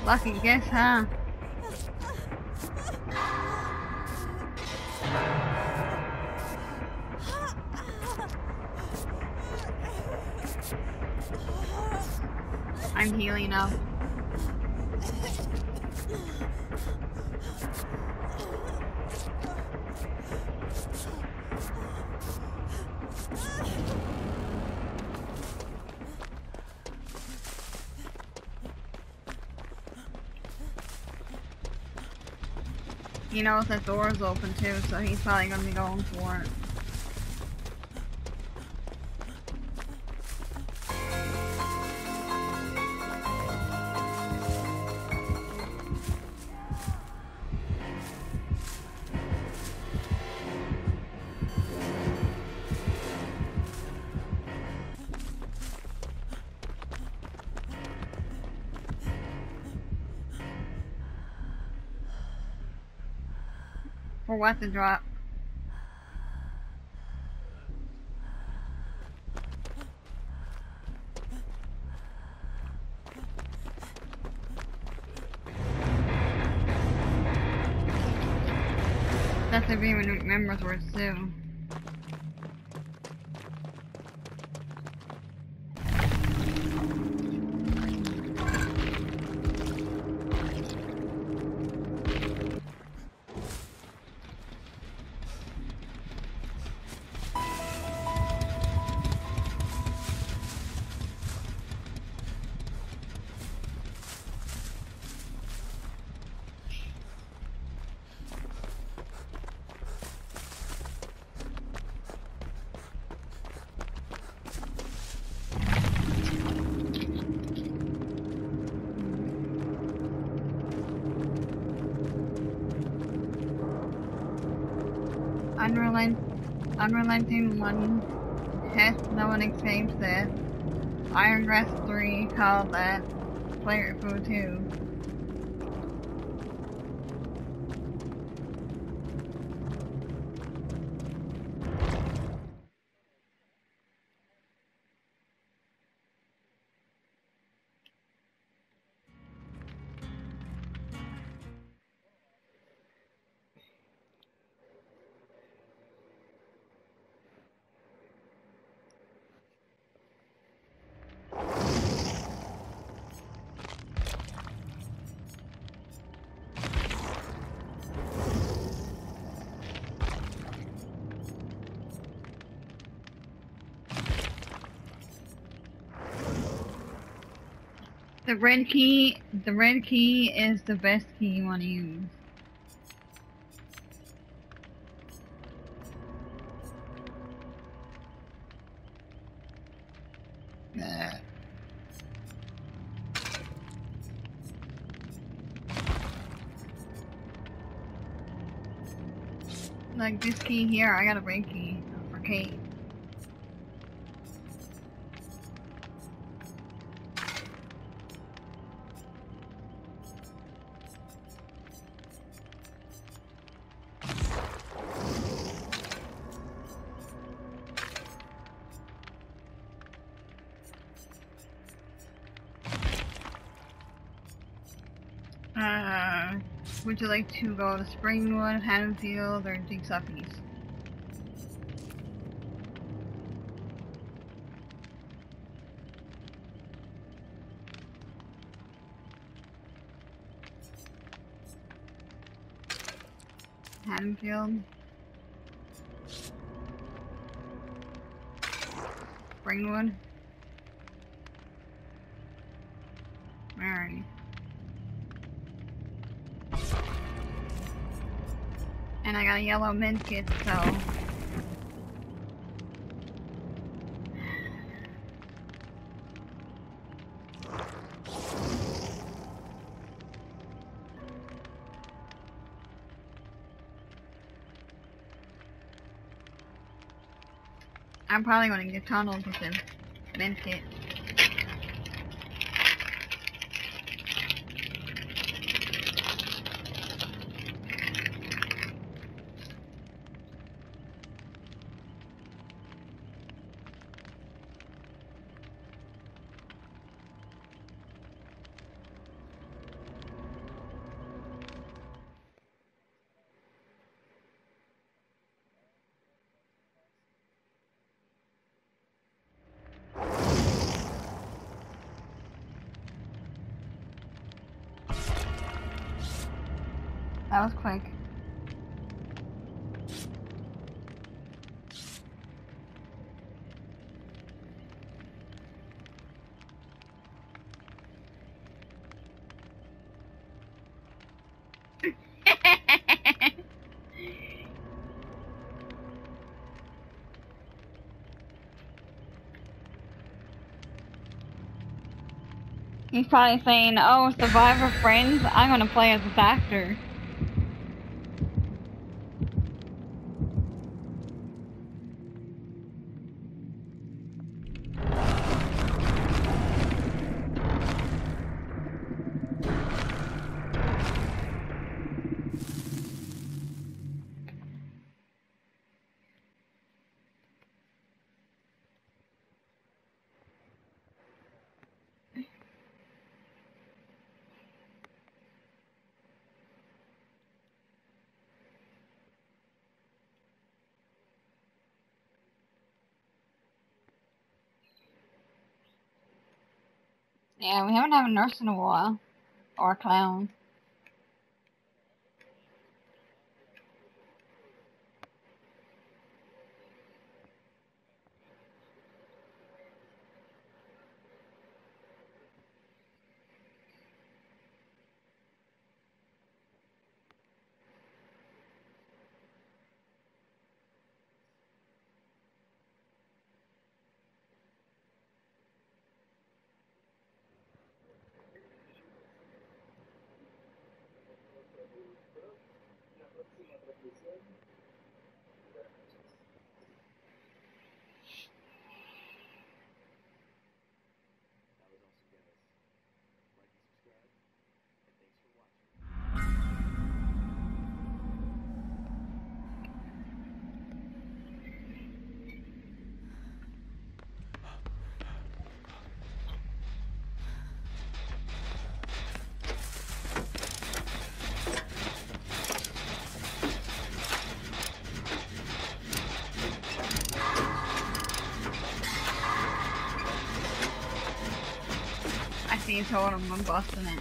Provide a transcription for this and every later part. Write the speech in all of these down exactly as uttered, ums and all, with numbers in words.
Lucky guess, huh? I'm healing up. He knows that door's open too, so he's probably gonna be going for it. For what to drop? That's if he even remembers where it's to. Unrelent unrelenting one test, no one escapes this. Iron Grass three called that. Player food two. The red key, the red key is the best key you want to use. Nah. Like this key here, I got a red key for Kate. Uh, would you like to go to Springwood, Haddonfield, or Jigsaw East? Haddonfield? Springwood? Alright. And I got a yellow mint kit, so... I'm probably gonna get tunneled with the mint kit. That was quick. He's probably saying, oh, Survivor Friends, I'm gonna play as this actor. Yeah, we haven't had a nurse in a while. Or a clown. You told him I'm busting it.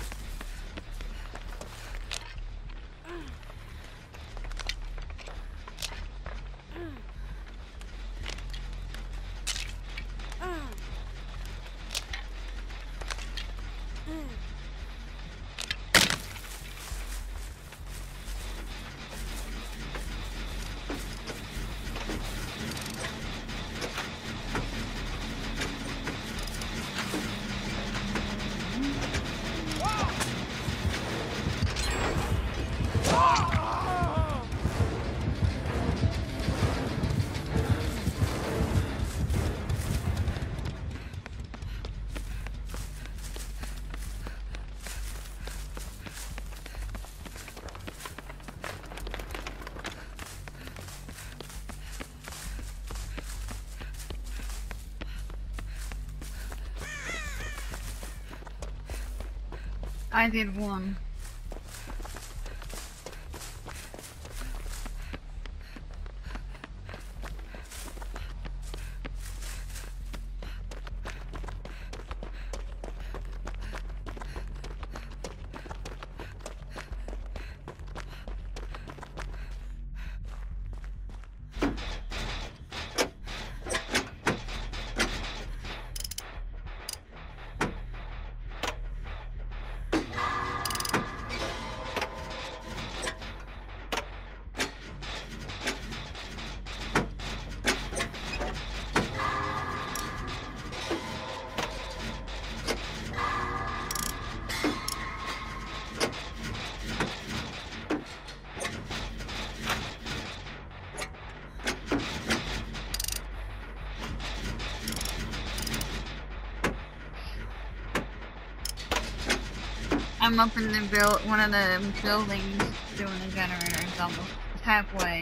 I did one. I'm up in the build, one of the buildings doing a generator. It's almost it's halfway.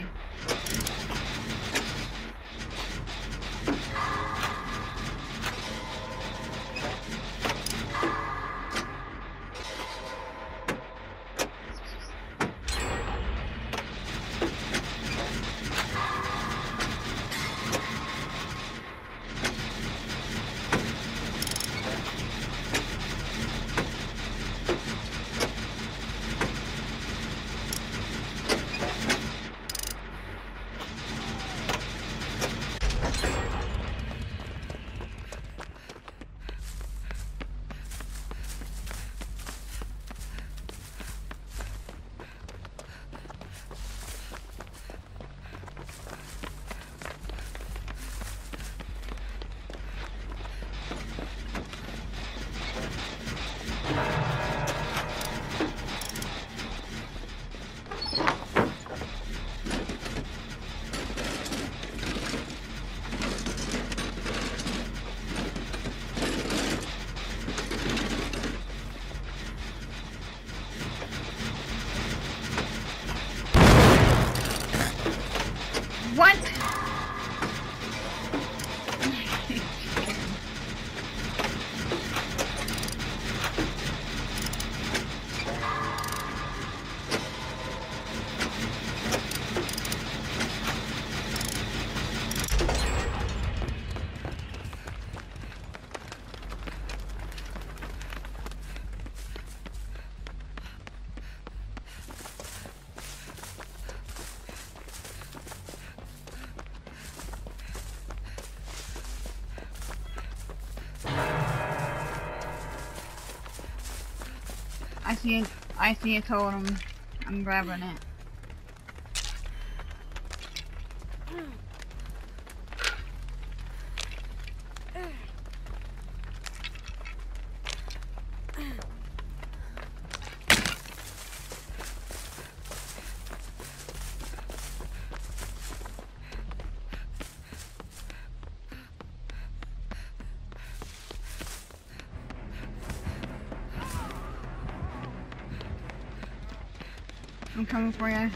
What? I see it. I see a totem. I'm grabbing it. I'm coming for you.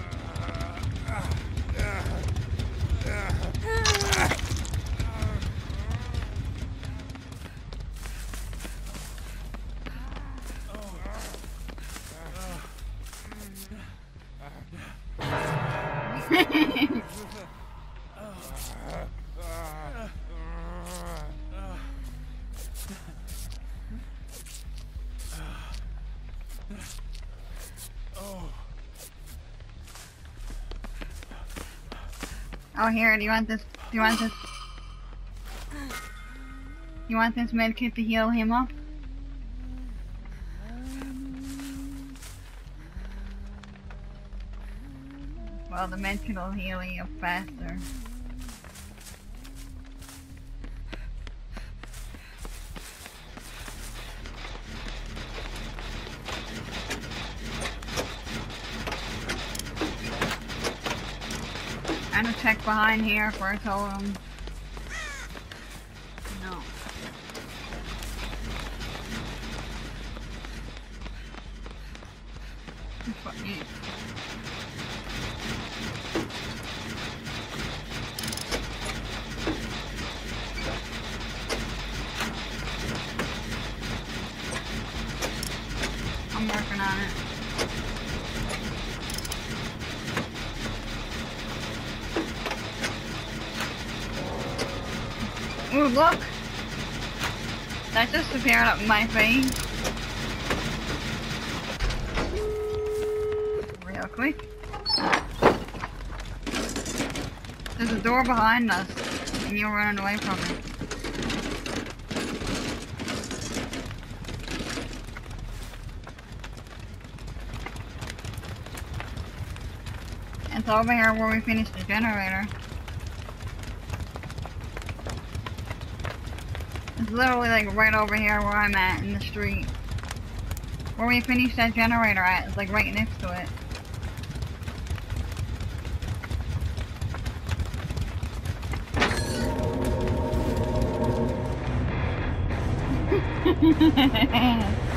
Oh, here, do you want this, do you want this, you want this med kit to heal him up? Well, the med kit will heal you up faster. I'm gonna check behind here for a totem. No. What you? I'm working on it. Ooh, look! That just appeared up my face. Real quick. There's a door behind us, and you're running away from it. It's over here where we finished the generator. It's literally like right over here where I'm at in the street. Where we finished that generator at, it's like right next to it.